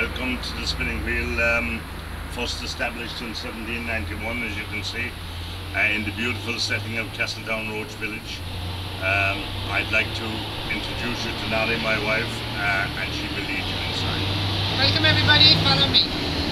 Welcome to the spinning wheel, first established in 1791, as you can see, in the beautiful setting of Castletownroche village. I'd like to introduce you to Norrie, my wife, and she will lead you inside. Welcome everybody, follow me.